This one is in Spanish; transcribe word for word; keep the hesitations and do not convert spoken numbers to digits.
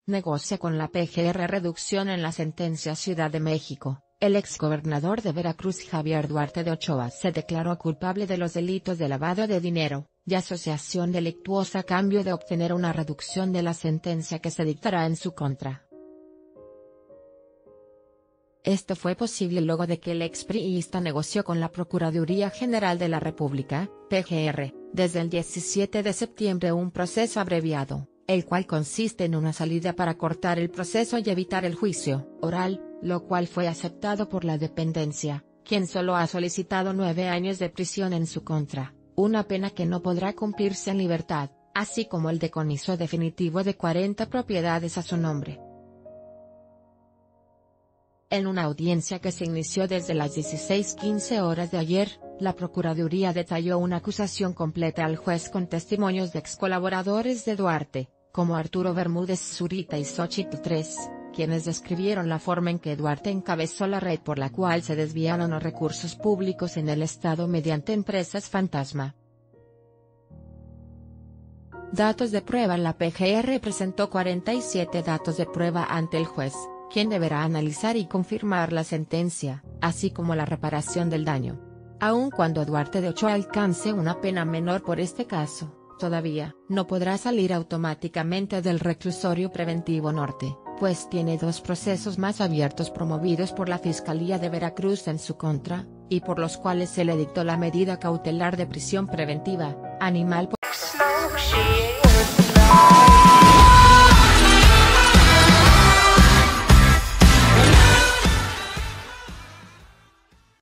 negocia con la P G R reducción en la sentencia. Ciudad de México. El exgobernador de Veracruz Javier Duarte de Ochoa se declaró culpable de los delitos de lavado de dinero y asociación delictuosa a cambio de obtener una reducción de la sentencia que se dictará en su contra. Esto fue posible luego de que el expriista negoció con la Procuraduría General de la República, P G R, desde el diecisiete de septiembre un proceso abreviado, el cual consiste en una salida para cortar el proceso y evitar el juicio oral, lo cual fue aceptado por la dependencia, quien solo ha solicitado nueve años de prisión en su contra, una pena que no podrá cumplirse en libertad, así como el decomiso definitivo de cuarenta propiedades a su nombre. En una audiencia que se inició desde las dieciséis quince horas de ayer, la Procuraduría detalló una acusación completa al juez con testimonios de ex colaboradores de Duarte, como Arturo Bermúdez Zurita y Xochitl tres, quienes describieron la forma en que Duarte encabezó la red por la cual se desviaron los recursos públicos en el Estado mediante empresas fantasma. Datos de prueba. La P G R presentó cuarenta y siete datos de prueba ante el juez, quien deberá analizar y confirmar la sentencia, así como la reparación del daño. Aun cuando Duarte de Ochoa alcance una pena menor por este caso, todavía no podrá salir automáticamente del reclusorio preventivo norte, pues tiene dos procesos más abiertos promovidos por la Fiscalía de Veracruz en su contra, y por los cuales se le dictó la medida cautelar de prisión preventiva, animal.